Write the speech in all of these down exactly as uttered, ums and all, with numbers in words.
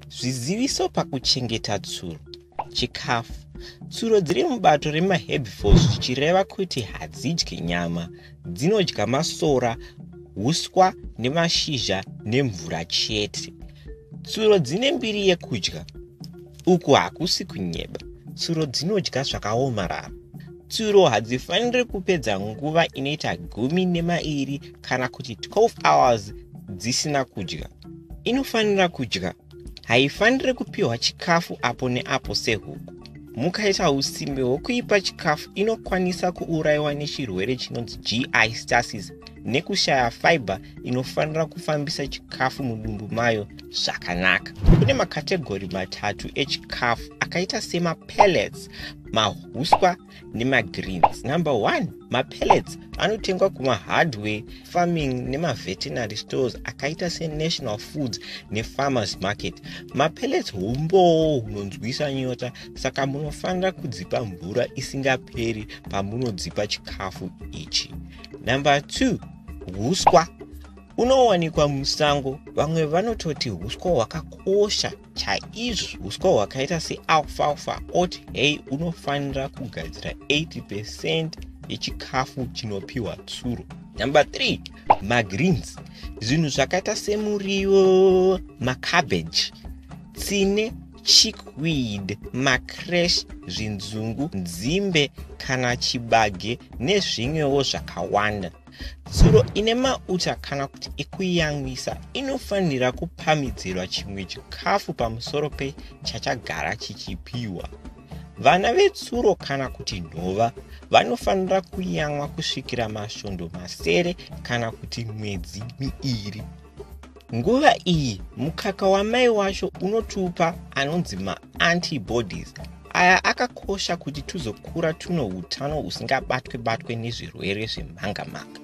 Zviziviso pakuchengeta tsuro. Chikafu. Tsuro dziri mubato remaherbivores zvichireva kuti hadzidyi nyama, dzinodya masora, huswa nemashizha nemvura chete. Tsuro dzine mbiri yekudya. Uku hakusi kunyeba. Tsuro dzinodya zvakaomarara. Tsuro hadzifaniri kupedza nguva inoita gumi nemairi kana kuti twelve hours dzisina kudya. Inofanira kudya. Haifaniri kupiwa chikafu apo neapo sehuku. Mukaita usimbe hwokuipa chikafu inokwanisa kuurayiwa nechirwere chinonzi G I stasis nekushaya fiber inofanira kufambisa chikafu mudumbu mayo zvakanaka. Kune makategori matatu echikafu akaita sema pellets, mahuswa nemagreens. Number one, mapellets anotengwa kuma hardware, farming nema veterinary stores akaita se National Foods ne Farmers Market. Mapellets humbo hunonzwisa nyota, saka munofanira kudzipa mvura isingaperi pamunodzipa chikafu ichi. Number two, huswa. Unowanikwa musango. Vamwe vanototi huswa hwakakosha chaizvo. Huswa hwakaita se alfalfa, oat hay unofanira kugadzira eighty percent yechikafu chinopiwa tsuro. Number three, magreens. Zvinhu zvakaita semuriwo, macabbage, tsine, chickweed, macresh, zvinzungu, nzimbe kana chibage nezvimwewo zvakawanda. Tsuro ine mauta kana kuti ekuyamwisa inofanira kupamidzirwa chimwe chikafu pamusoro pe chachagara chichipiwa. Vana vetsuro kana kuti nhova vanofanira kuyamwa kusvikira masvondo masere kana kuti mwedzi miiri. Nguva iyi mukaka wamai wacho unotupa anonzi ma-antibodies. Aya akakosha kuti tuzokura tuno hutano usingabatwe batwe nezvirwere zvemhanga-mhanga.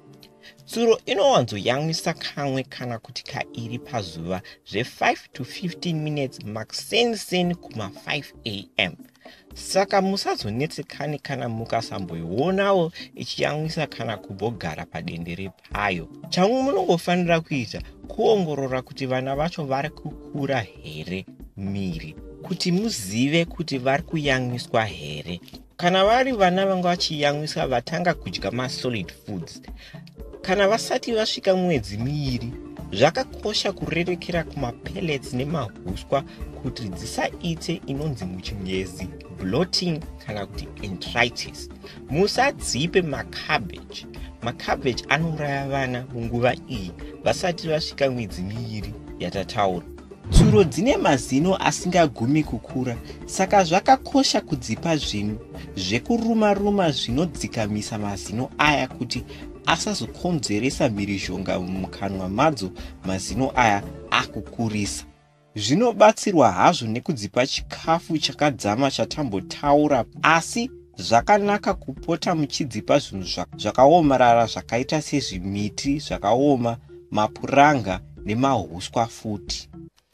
Tsuro inowanzoyamwisa kamwe kana kuti kairi pazuva zve five to fifteen minutes max sen kuma five a m Saka musazonetsekani kana mukasamboionawo ichiyamwisa kana kubogara padendere payo. Chamwe munongofanira kuita kuongorora kuti vana vacho vari kukura here miri, kuti muzive kuti vari kuyamwiswa here. Kana vari vana vanga vachiyamwiswa vatanga kudya ma-solid foods. Kana vasati vasvika mwedzi miiri, zvakakosha kurerekera kuma pellets nemahuswa kuti dzisaite inonzi muchingezi bloating kana kuti enteritis. Musadzipe macabbage. Macabbage anouraya vana munguva iyi vasati vasvika mwedzi miiri yatataura. Tsuro dzine mazino asingagumi kukura, saka zvakakosha kudzipa zvinhu zvekuruma-ruma zvinodzikamisa mazino aya kuti asazokonzeresa mhirizhonga mumukanwa madzo mazino aya akukurisa. Zvinobatsirwa hazvo nekudzipa chikafu chakadzama chatambotaura, asi zvakanaka kupota muchidzipa zvinhu zvakaomarara zvakaita sezvimiti zvakaoma, mapuranga nemahuswa futi.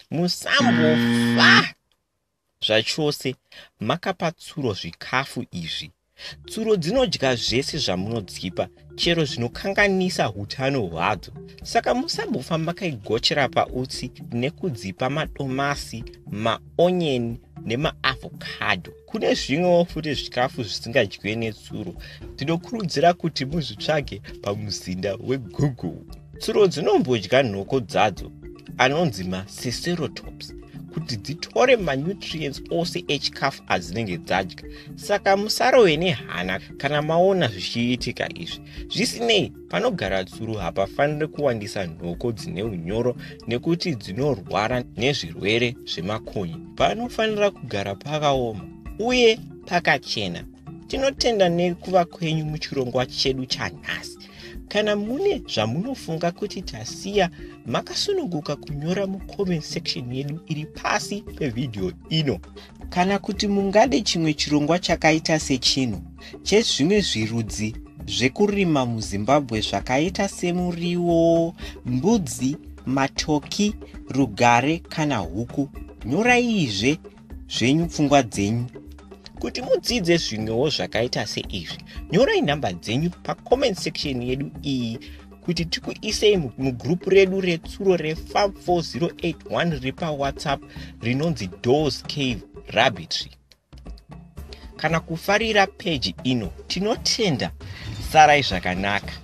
Musambofa zvachose makapa tsuro zvikafu izvi. Tsuro dzinodya zvese zvamunodzipa, chero zvinokanganisa hutano hwadzo. Saka musambofa makaigochera pautsi nekudzipa madomasi, maonyeni nemaavocado. Kune zvimwewo futi zvikafu zvisingadyiwe netsuro. Tinokurudzira kuti muzvitsvage pamuzinda weGoogle. Tsuro dzinombodya nhoko dzadzo anonzi maceratops kuti dzitore manutrients ose echikafu adzinenge dzadya. Saka musarove nehana kana maona zvichiitika izvi. Zvisinei, panogara tsuro hapafaniri kuwandisa nhoko dzine unyoro nekuti dzinorwara nezvirwere zvemakonye. Panofanira kugara pakaoma uye pakachena. Tinotenda nekuva kwenyu muchirongwa chedu chanhasi. Kana mune zvamunofunga kuti tasiya, makasununguka kunyora mucomment section yedu iri pasi pevidhio ino. Kana kuti mungade chimwe chirongwa chakaita sechino, chezvimwe zvirudzi zvekurima muZimbabwe zvakaita semuriwo, mbudzi, matoki, rugare kana huku, nyoraizve zvenyu pfungwa dzenyu. Kuti mudzidze zvimwewo zvakaita seizvi, nyorai nhamba dzenyu pacomment section yedu iyi kuti tikuisei mugrupu redu retsuro refarm four zero eight one riri pawhatsapp rinonzi Doors Cave Rabbitry. Kana kufarira peji ino, tinotenda. Sarai zvakanaka.